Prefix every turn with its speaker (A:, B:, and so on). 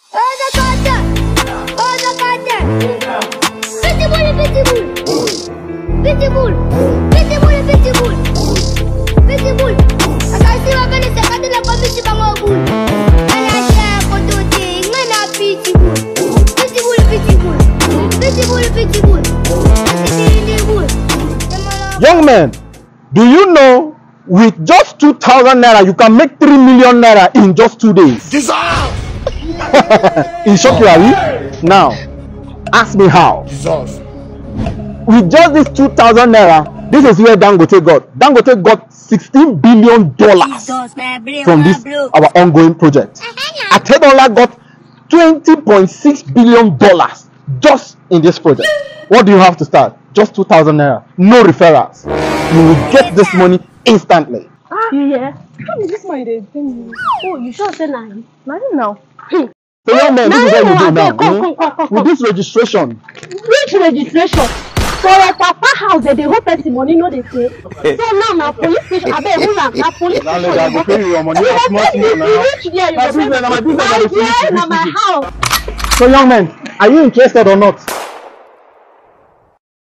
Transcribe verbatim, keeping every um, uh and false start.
A: Oh, the carter! Oh, the carter! Pitbull, pitbull! Pitbull! Pitbull, pitbull! Pitbull! Akasi wa bale se kadila kwa misi bangobul. Alasha kotote ngana pitbull. Pitbull, pitbull! Pitbull, pitbull!
B: Young man, do you know with just two thousand naira you can make three million naira in just two days?
C: Jesus!
B: In short, you are we? Now, ask me how.
C: Jesus.
B: With just this two thousand naira, this is where Dangote got. Dangote got sixteen billion dollars from this our ongoing project. Atedola got twenty point six billion dollars just in this project. What do you have to start? Just two thousand naira. No referrals. You will get this money instantly.
D: Ah, yeah. How is this my day? Oh, you sure say nine? Nine now.
B: So young man, this is what you do now.
D: Come, come, come, come,
B: with this registration.
D: Which registration? For a papa house, they hope person money no they pay. So now na police station. I beg, hold on. Na police station.
B: Now I go pay you your money. You have small small now.
D: Reach there, you go pay. My dear, na my house.
B: So young man, are you interested or not?